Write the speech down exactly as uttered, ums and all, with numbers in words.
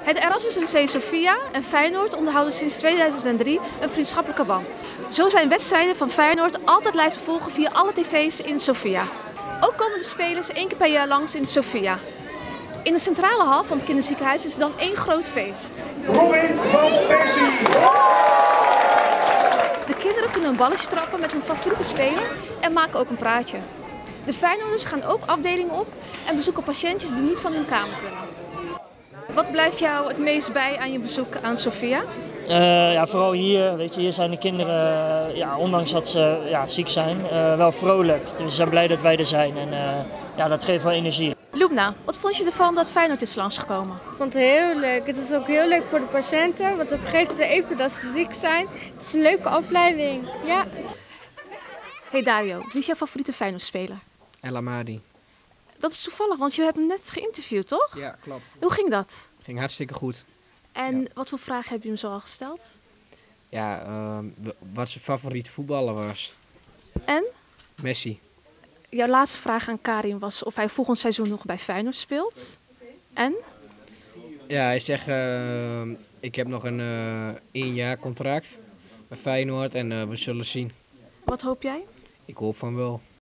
Het Erasmus M C Sophia en Feyenoord onderhouden sinds tweeduizend drie een vriendschappelijke band. Zo zijn wedstrijden van Feyenoord altijd live te volgen via alle tv's in Sophia. Ook komen de spelers één keer per jaar langs in Sophia. In de centrale hal van het kinderziekenhuis is er dan één groot feest. Robin van Persie! De kinderen kunnen een balletje trappen met hun favoriete speler en maken ook een praatje. De Feyenoorders gaan ook afdelingen op en bezoeken patiëntjes die niet van hun kamer kunnen. Wat blijft jou het meest bij aan je bezoek aan Sophia? Uh, ja, vooral hier, weet je, hier zijn de kinderen, uh, ja, ondanks dat ze ja, ziek zijn, uh, wel vrolijk. Dus ze zijn blij dat wij er zijn en uh, ja, dat geeft wel energie. Lubna, wat vond je ervan dat Feyenoord is langsgekomen? Ik vond het heel leuk. Het is ook heel leuk voor de patiënten, want dan vergeten ze even dat ze ziek zijn. Het is een leuke afleiding, ja. Hey Dario, wie is jouw favoriete Feyenoord-speler? El Amadi. Dat is toevallig, want je hebt hem net geïnterviewd, toch? Ja, klopt. Hoe ging dat? Ging hartstikke goed. En ja. Wat voor vragen heb je hem zo al gesteld? Ja, uh, wat zijn favoriete voetballer was. En? Messi. Jouw laatste vraag aan Karim was of hij volgend seizoen nog bij Feyenoord speelt. En? Ja, hij zegt, uh, ik heb nog een uh, één jaar contract bij Feyenoord en uh, we zullen zien. Wat hoop jij? Ik hoop van wel.